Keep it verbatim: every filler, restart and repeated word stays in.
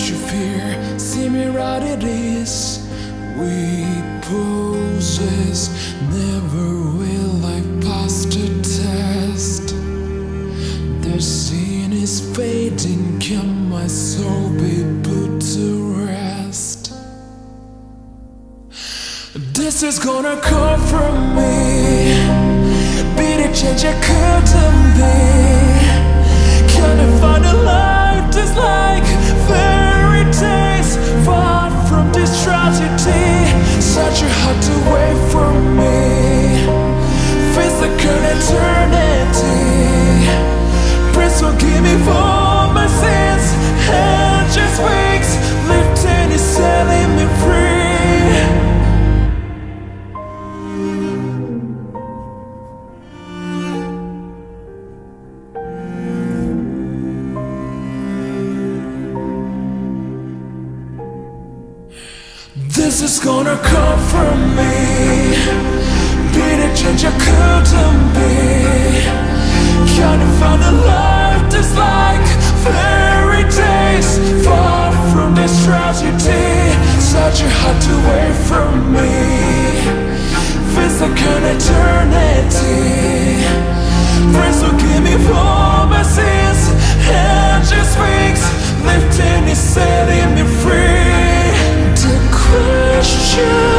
you fear, see me right it is. We possess, never will I pass the test. Their sin is fading, can my soul be put to rest? This is gonna come from me, be the change I couldn't be. Can I find a life that's like fairy tales, far from this tragedy? Such a hard to wait for me, feels like an eternity. Please forgive me for my sins, and just wings lifting is setting me free. This is gonna come from me, be the change I couldn't be. Can't find a life that's like fairy tales, far from this tragedy. Such a hard to wait from me, feels like an eternity. Please forgive me for my sins, and just wings lifting is setting me free. The question